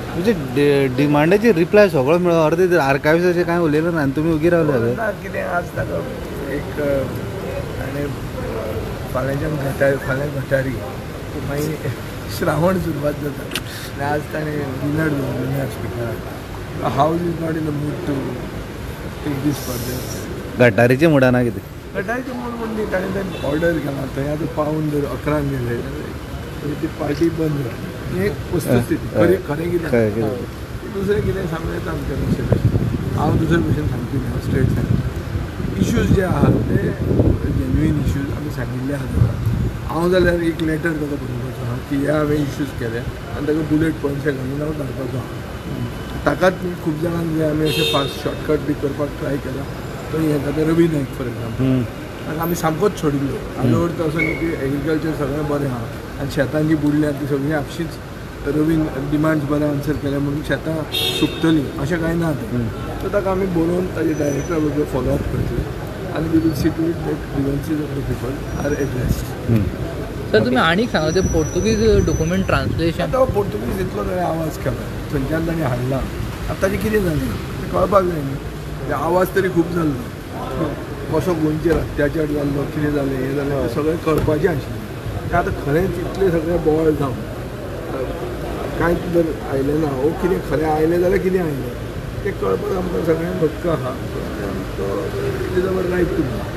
म्हणजे डिमांडाची रिप्लाय सगळो मेळ्ळो अर्दे आर्कायव्साचें कांय उलयलें ना आनी तुमी उगी रावले ना कितें आज ताका एक आनी फाल्यां गटारी मागीर श्रावण सुरवात जाता आनी आज ताणें डिनर दवरलेलें हॉस्पिटलांत house is not in the mood to take this further गटारीचे मुडा ना कितें गटारीचे मूड म्हणजे ताणें तें ऑर्डर केला थंय आतां पावून जर 11 गेले म्हणजे ती पार्टी बंद जाली ही एक वस्तुस्थिती खरें कितें दुसरें कितें सांगूं येता आमच्या लक्षांत हांव दुसरे भशेन सांगपी ना स्ट्रेट सांगता इश्यूज जे आहात ते जेन्युइन इश्यूज आमी सांगिल्ले आहात हांव जाल्यार एक लेटर ताका बरोवपाचो आहा की हे हांवें इश्यूज केले आनी ताका बुलेट पॉयंट्स घालून हांव धाडपाचो आहा ताकाच न्ही खूब जाणांक जे आमी अशें फास्ट शॉर्टकट बी करपाक ट्राय केला तो हें ते रवी नायक फॉर एग्जाम्पल ताका आमी सामकोच सोडिल्लो हाजो अर्थ असो न्ही की एग्रीकल्चर सगळें बरें आहा आनी शेतां जीं बुडल्यां ती सगळीं आपशींच रवीन डिमांड्स बरें आन्सर केले म्हणून शेतां सुकतलीं अशें कांय ना तें सो ताका आमी बरोवन ताजे डायरेक्टरा बरोबर फॉलोअप करतले आनी we will see to it that grievances of the people are addressed sir तुम्ही आणीक सांगा ते पोर्तुगीज डॉक्युमेंट ट्रान्सलेशन आतां पोर्तुगीज इतलो ताणें आवाज केला थंयच्यान ताणें हाडला आतां ताजें कितें जालें तें कळपाक जाय न्ही ते आवाज तरी खूब जाल्लो कसो गोंयचेर अत्याचार जाल्लो कितें जालें हें जालें तें सगळें कळपाचें आशिल्लें तें आतां खरेंच इतलें सगळें बोवाळ जावन कांयच जर आयलें ना वो कितें खरें आयलें जाल्यार कितें आयलें तें कळपाक आमकां सगळ्यांक हक्क आहा तो it is our right to